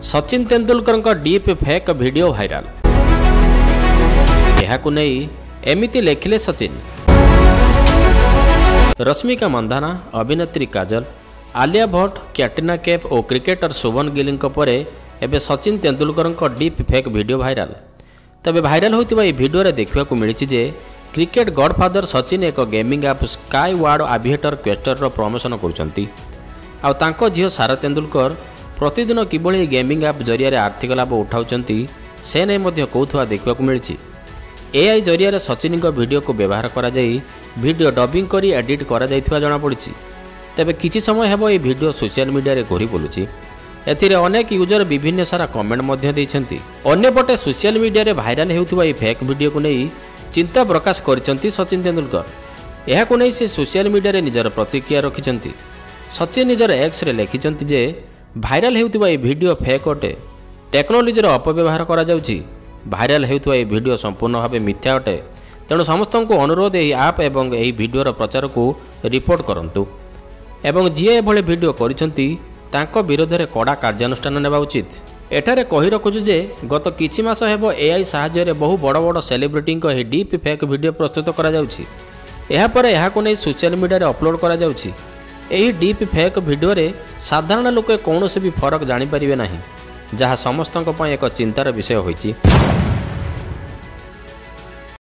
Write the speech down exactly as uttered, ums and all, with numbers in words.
Sachin Tendulkar deep fake video viral. यहाकु नहीं एमिति लेखिले सचिन। रश्मिका मंदाना, अभिनेत्री काजल, आलिया भट्ट, कैटरीना कैफ और क्रिकेटर शुभन गिल परे एबे Sachin Tendulkar deep fake video viral. तबे भाइराल होइतिबा ए वीडियो रे देखिबाकू मिलिछि जे क्रिकेट गॉडफादर सचिन एक gaming app Skyward Aviator Quester रो प्रमोशन करुछंती। आ तांको झियो सारा तेंदुलकर प्रतिदिन किभଳି गेमिंग ऐप जरिया आर्थिक लाभ उठाउछंती से नै मध्य कौथुआ देखिबाकू मिलिछि। एआई जरिया सचिन वीडियो को व्यवहार करा जाई वीडियो डबिंग करी एडिट करा जाइथिबा जणा पड़िछि। तबे किछि समय हेबो ए वीडियो सोशल मीडिया रे घोरी बोलुछि। एथिरे अनेक यूजर विभिन्न सारा कमेंट मध्य दैछंती। अन्यपटे सोशल मीडिया रे भाइराल हेउथिबा ए फेक वीडियो को नै चिंता प्रकाश करिसंती सचिन तेंदुलकर। एहाकु नै से सोशल मीडिया रे निजर प्रतिक्रिया रखिसंती। सचिन निजर एक्स रे लिखिसंती जे भाइराल हेउथिबा ए वीडियो फेक अटे, टेक्नोलोजी रो अपव्यवहार करा जाउछि। भाइराल हेउथिबा ए वीडियो संपूर्ण भाव मिथ्या अटे, तेणु समस्त को अनुरोध यही आप एवं यही वीडियोर प्रचार को रिपोर्ट करंतु एवं जी एभली वीडियो करिसंती तांको विरोध में कड़ा कार्यानुष्ठान नेबा उचित। एठारे कहि रखुछु जे गत किछि मास हेबो एआई साहाय्य रे बहु बड़ बड़ सेलिब्रिटी को यही डीप फेक वीडियो प्रस्तुत करा जाउछि। एहा परे एहाकु नै सोशल मीडिया रे अपलोड करा जाउछि। एही डीप फेक वीडियो रे साधारण लोक कौनसी भी फरक जानि परिबे नाही, जहाँ समस्तक पय एक चिंतार विषय होइछि।